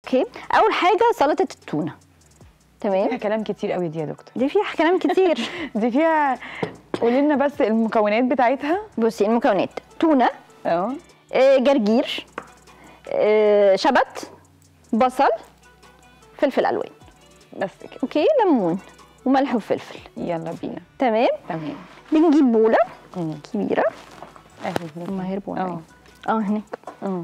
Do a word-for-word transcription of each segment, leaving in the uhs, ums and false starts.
اوكي، اول حاجه سلطه التونه. تمام. فيها كلام كتير قوي دي يا دكتور. دي فيها كلام كتير. دي فيها، قولي لنا بس المكونات بتاعتها. بصي المكونات: تونه، اه جرجير، آه، شبت، بصل، فلفل الوان، بس كده. اوكي، ليمون وملح وفلفل. يلا بينا. تمام. تمام. بنجيب بوله مم. كبيره. اهي هما هربوا اه اه هناك. اه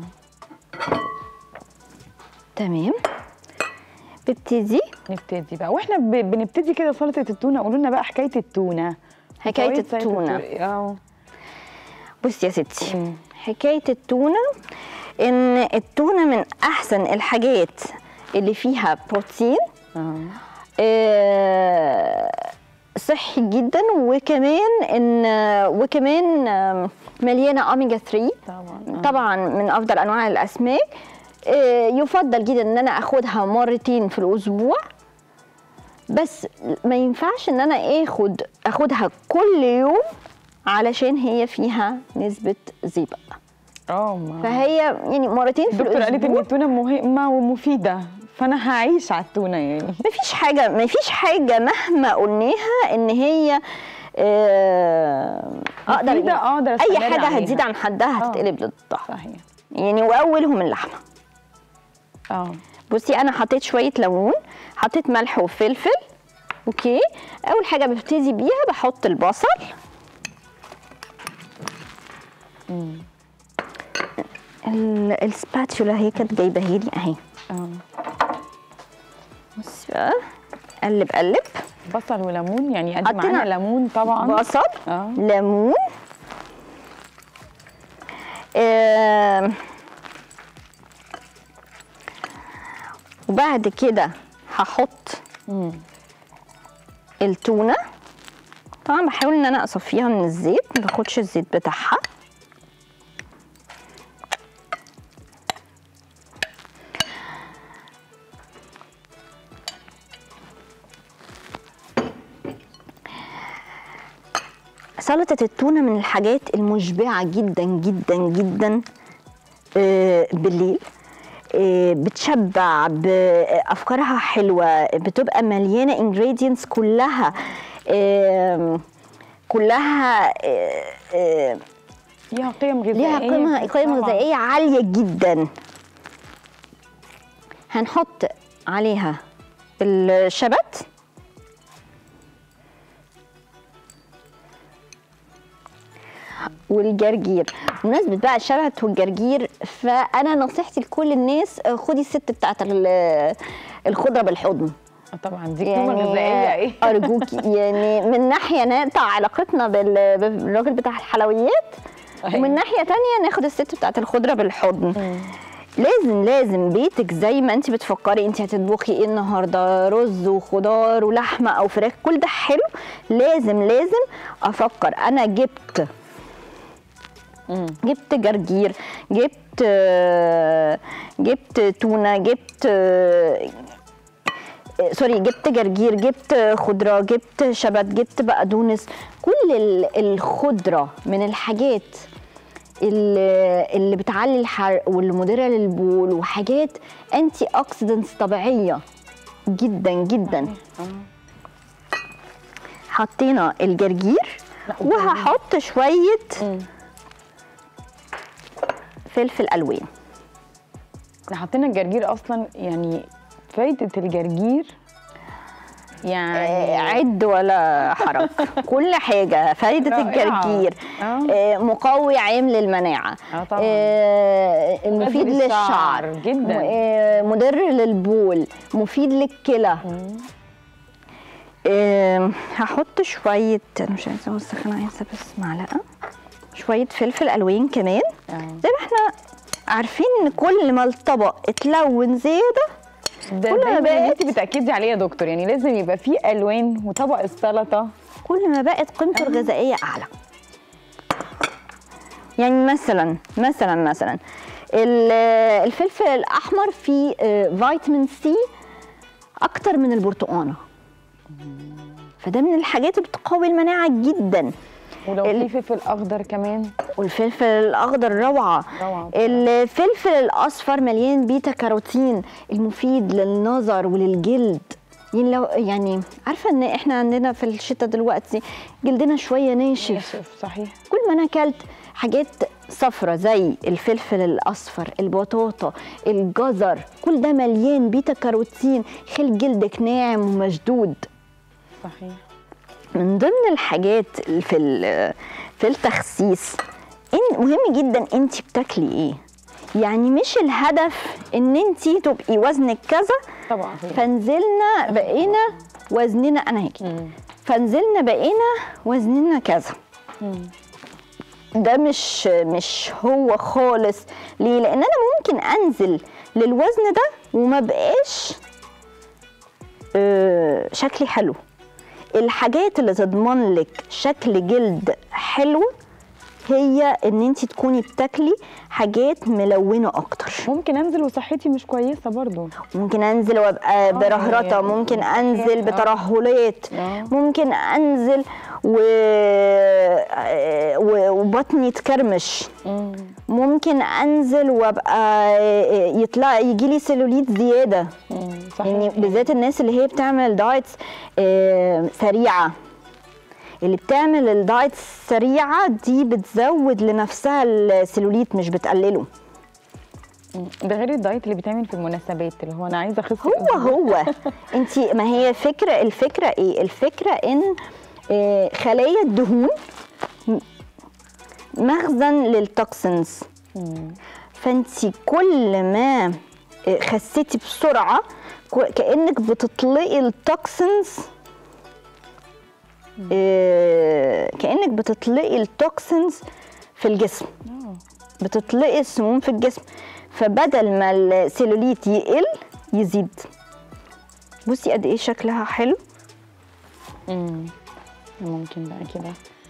تمام. ببتدي نبتدي بقى، واحنا ب- بنبتدي كده سلطه التونه، قولوا لنا بقى حكايه التونه. حكايه فوائد سلطة التونه. اه بصي يا ستي، مم. حكايه التونه ان التونه من احسن الحاجات اللي فيها بروتين، اه آه، صحي جدا، وكمان ان وكمان آم، مليانه اوميجا ثلاثة. طبعا آه. طبعا من افضل انواع الاسماك. آه، يفضل جدا ان انا اخدها مرتين في الاسبوع، بس ما ينفعش ان انا اخد اخدها كل يوم علشان هي فيها نسبه زئبق. اه ما- فهي يعني مرتين في الدكتور قالت ان الاسبوع. التونه مهمه ومفيده، فانا هعيش على التونه يعني. مفيش حاجه مفيش حاجه مهما قلناها ان هي آه، اقدر مفيدة، اقدر اي استمر حاجه عليها. هتزيد عن حدها آه. هتتقلب ضدها. صحيح. يعني واولهم اللحمه. اه بصي انا حطيت شويه ليمون، حطيت ملح وفلفل. اوكي، اول حاجه ببتدي بيها بحط البصل. امم ال- السباتشولا هي كانت جايباها لي اهي. اه بصي بقى، قلب قلب. بصل وليمون، يعني ادي حطينا معانا ليمون طبعا. بصل، اه ليمون، آم، وبعد كده هحط امم التونه. طبعا بحاول ان انا اصفيها من الزيت، ما باخدش الزيت بتاعها. سلطة التونة من الحاجات المشبعة جدا جدا جدا آه، بالليل. آه، بتشبع، بأفكارها حلوة، بتبقى مليانة ingredients كلها آه، كلها آه، آه، ليها قيم غذائيه. ليها قيمة قيم طبعاً. غذائية عالية جدا. هنحط عليها الشبت، والجرجير. بمناسبة بقى الشبت والجرجير، فأنا نصيحتي لكل الناس خدي الست بتاعت ال- الخضرة بالحضن. آه طبعا دي قيمه غذائيه ايه. أرجوكي يعني من ناحية نقطع علاقتنا بال- بالراجل بتاع الحلويات، أيوة. ومن ناحية تانية ناخد الست بتاعت الخضرة بالحضن. مم. لازم لازم بيتك زي ما انت بتفكري انت هتطبخي ايه النهارده، رز وخضار ولحمه او فراخ، كل ده حلو. لازم لازم افكر انا جبت مم. جبت جرجير، جبت آه، جبت تونه، جبت آه، سوري جبت جرجير، جبت خضره، جبت شبت، جبت بقدونس. كل ال- الخضره من الحاجات اللي اللي بتعلي الحرق واللي مدره للبول، وحاجات انتي اوكسيدنتس طبيعيه جدا جدا. آه. حطينا الجرجير، لا، وهحط شويه مم. فلفل الوان. احنا حطينا الجرجير اصلا، يعني فايده الجرجير يعني آه، عد ولا حرج. كل حاجه فايده رائعة. الجرجير. آه. آه، مقوي عام للمناعه، آه طبعاً. آه، مفيد مفيد للشعر للشعر جداً. آه، مضر للبول، مفيد للكلى. مم. آه، هحط شويه، انا مش عايزه اوسخ، انا عايزه بس معلقه شويه فلفل الوان كمان. آه. زي ما احنا عارفين ان كل ما الطبق اتلون زياده ده كل ما دايما بقت- انت بتاكدي عليه يا دكتور، يعني لازم يبقى فيه الوان، وطبق السلطه كل ما بقت قيمته الغذائيه اعلى. يعني مثلا مثلا مثلا ال- الفلفل الاحمر فيه آه، فيتامين سي اكتر من البرتقانه، فده من الحاجات اللي بتقوي المناعه جدا. ولو في فلفل اخضر كمان. والفلفل الاخضر روعه. روعه. الفلفل الاصفر مليان بيتا كاروتين المفيد للنظر وللجلد. يعني لو يعني عارفه ان احنا عندنا في الشتاء دلوقتي جلدنا شويه ناشف. ناشف صحيح. كل ما انا اكلت حاجات صفرة زي الفلفل الاصفر، البطاطا، الجزر، كل ده مليان بيتا كاروتين يخلي جلدك ناعم ومشدود. صحيح. من ضمن الحاجات في في التخسيس إن مهم جدا انت بتاكلي ايه. يعني مش الهدف ان انت تبقي وزنك كذا طبعا فنزلنا بقينا وزننا انا هيك فنزلنا بقينا وزننا كذا. مم. ده مش مش هو خالص. ليه؟ لان انا ممكن انزل للوزن ده وما بقاش آه شكلي حلو. الحاجات اللي تضمن لك شكل جلد حلو هي ان انت تكوني بتاكلي حاجات ملونه اكتر. ممكن انزل وصحتي مش كويسه برضو. ممكن انزل وابقى برهرطه، ممكن انزل بترهلات، ممكن انزل و... وبطني يتكرمش، ممكن انزل وابقى يطلع يجي لي سيلوليت زياده. يعني بالذات الناس اللي هي بتعمل دايتس سريعه، اللي بتعمل الدايت السريعه دي بتزود لنفسها السيلوليت مش بتقلله. ده غير الدايت اللي بيتعمل في المناسبات اللي هو انا عايزه اخس. هو هو انت ما هي فكره الفكره ايه؟ الفكره ان خلايا الدهون مخزن للتوكسينز. فانت كل ما خسيتي بسرعه كانك بتطلقي التوكسينز، كأنك بتطلقي التوكسينز في الجسم، بتطلقي السموم في الجسم، فبدل ما السيلوليت يقل يزيد. بصي قد ايه شكلها حلو. امم ممكن بقى كده